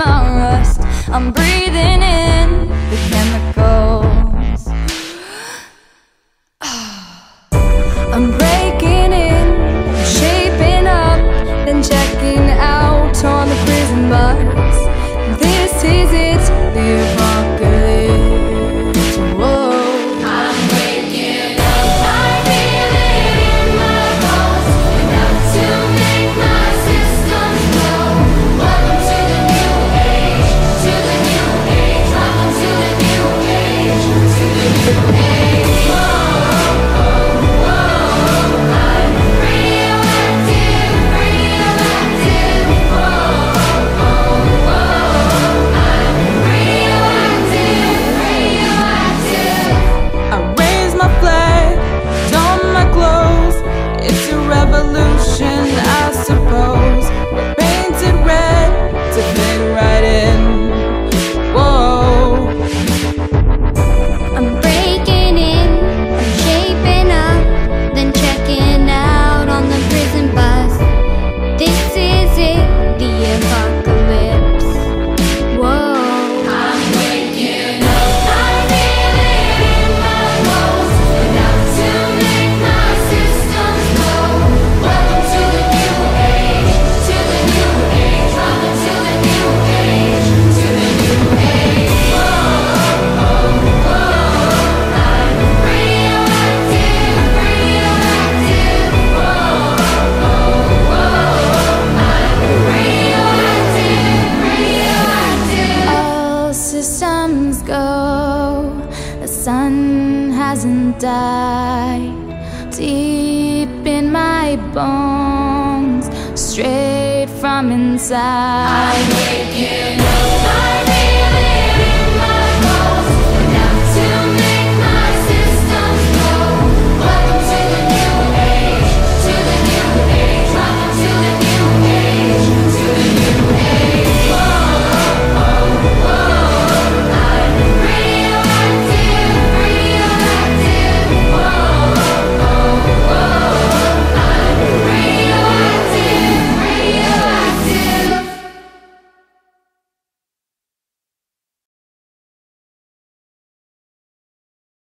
my rust. I'm breathing in the chemicals. I'm breaking in, shaping up, then checking out on the prison bus. This is it, the apocalypse. Whoa. I'm waking up, I feel it in my bones. Enough to make my systems blow. Welcome to the new age, to the new age. Welcome to the new age, to the new age. Whoa, whoa, whoa. I'm radioactive, radioactive. Whoa, whoa, whoa. I'm radioactive, radioactive. I raise my flag, don my clothes. It's a revolution, I suppose. We're painted red to fit right in. Whoa. I'm breaking in, I'm shaping up, then checking out on the prison bus. This is it, the apocalypse. Whoa. I'm waking up, I feel it in my bones. Enough to make my systems blow. Welcome to the new age, to the new age. Welcome to the new age, to the new age. Whoa, whoa, whoa. I'm radioactive, radioactive. Whoa, whoa, whoa. I'm radioactive, radioactive. All systems go, the sun hasn't died. Deep in my bones, straight from inside. I'm waking up,